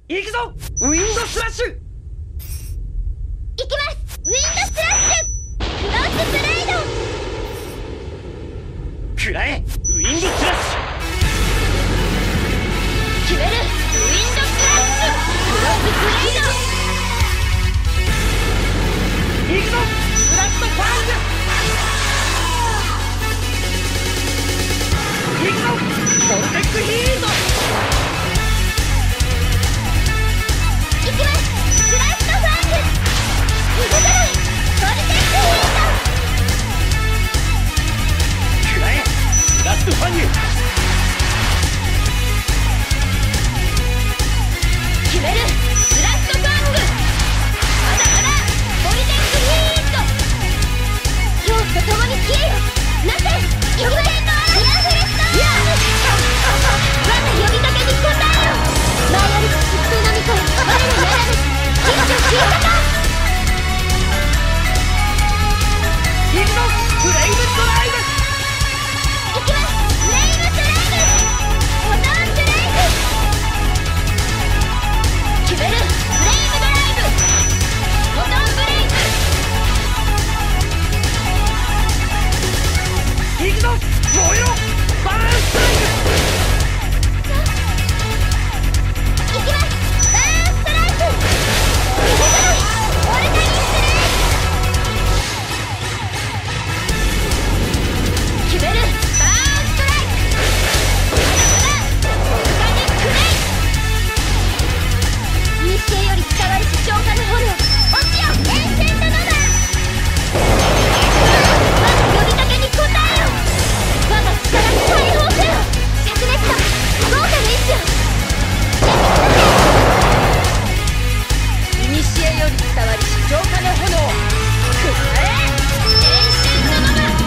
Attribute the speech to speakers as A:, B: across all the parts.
A: 行くぞウィンドスラッシュ。
B: 行きます。ウィンドスラッシュクロスブレイド。
A: 食らえウィンドスラッシュ。
B: 決めるウィンドスラッシュクロスブレイド。
A: 行くぞブラッドファング。行くぞボルテックヒールド。
B: 行きます。ブラッドファング動かないボルテックヒールド。
A: 食らえブラッドファング。
B: 決めるブラッドファング。まだまだボルテックヒールド。恐怖と共に消えよなせ予言の嵐。我が呼びかけに応えよ。前ありく疾風の巫女我らやらぬ一挙進化か。
A: 行くぞフレイムドライブ。
B: 行きます。フレイムドライブボタンドライブ。決めるフレイムドライブボタンブレイ
A: 行くぞ燃えろバーンストライク。
B: 行きます。バーンストライク動かないオルタニスレイ。決めるバーンストライク。まだまだオルタニックレイ。古より伝わるし消化の炎落ちよエンセントノマン。我が呼びかけに応えよ。我が力に解放せよ。灼熱と豪華な意志を古より伝わりし浄化の炎くらえエンシェントノマン。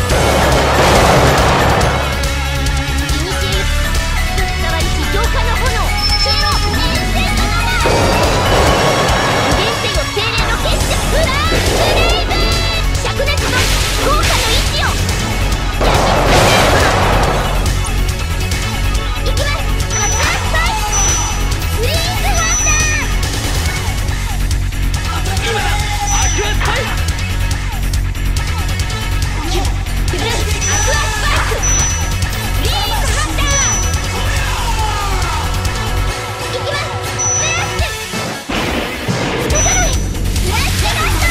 B: 古より伝わりし浄化の炎消えろエンシェントノマン。原点を精霊の結晶フランスレイブ灼熱と豪華の意志を焼き付けて。いきます。アタックファイトフリーズハンター。
A: 今だアクアスパイス。
B: 決めるアクアスパイクフリーズハンター。いきます。フラッシュ動かないフラッシュラット。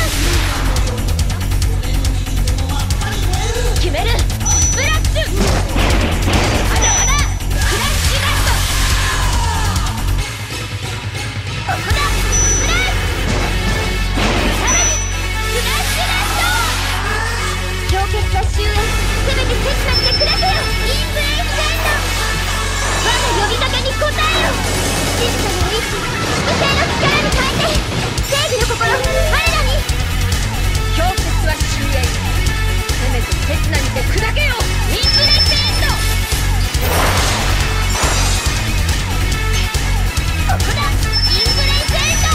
B: 決めるスプラッシュまだまだフラッシュラット。ここだスプラッシュさらにフラッシュラット。氷結は終焉せめて切なしてくれてよインフレイセント。我が呼びかけに応えよ。静かな意志粛清の力に変えて正義の心我らに。氷結は終焉せめて切なにて砕けよインフレイセント。ここだインフレイセント。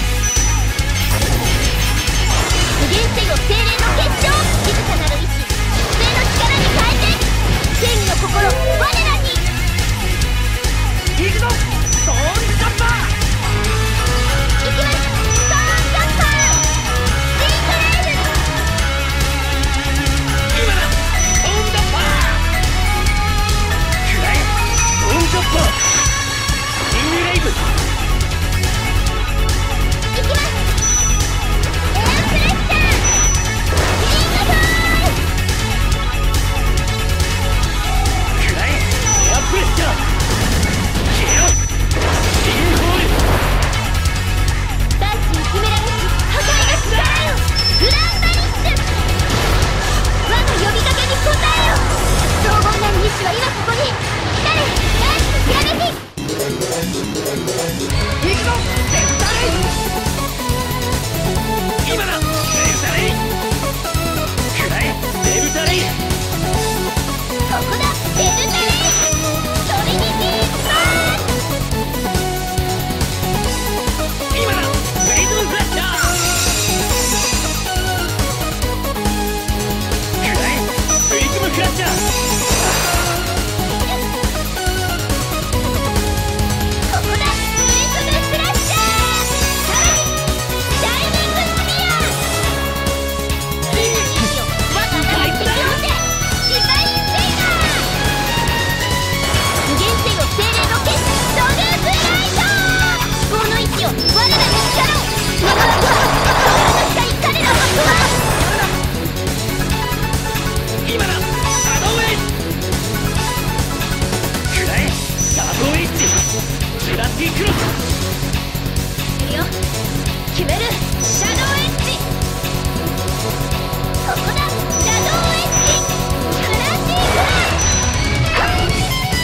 B: 無限性を精霊の結晶静かなる意志粛清の力に変えて正義の心我らに。
A: 行くぞストーンジャンパー。
B: 行きます。ストーンジャンパースイートレイル。
A: 今だストーンジャンパー。食らえストーンジャンパーイングレイブ。
B: 行きます。エアプレッシャーリングファイ
A: 食らえエアプレッシャー。消えろシーンホール。
B: 大地に秘められし破壊の力よグランバリッシュ。我が呼びかけに応えよ。荘厳なる意志は今ここに来たれダンスひらめき。
A: 行くぞデルタレイ。今だデルタレイ。食らえデルタレイ。
B: ここだデルタレイトリニティスパー。
A: 今だフレイズムフラッシャー。食らえプリズムフラッシャー。
B: ここだプリズム
A: ジュラティクロス
B: いいよ決めるシャドウエッジここだシャドウエッジクラッシークラッ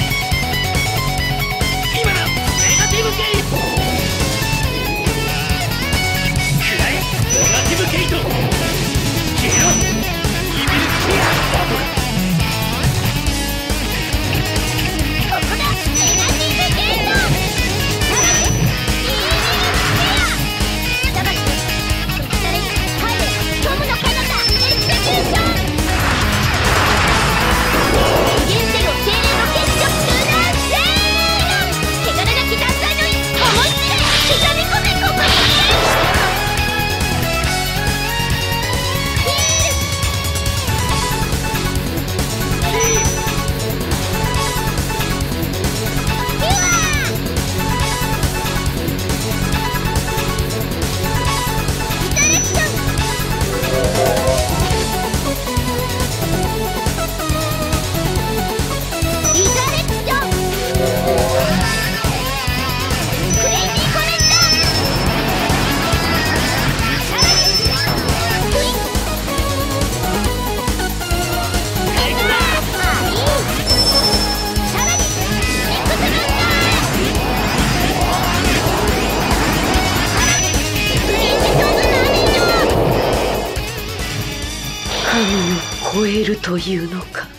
A: 今だネガティブゲイトくらえネガティブゲイト消えろイビルスピアバトル
B: ここだネガティブゲートさらにイービルスピアさばきそれに入れトムの彼方エクセキューション無限セルを精霊の結晶ルナーセール汚れなき断罪の意思い知れ刻み込めここに
C: 神を超えるというのか。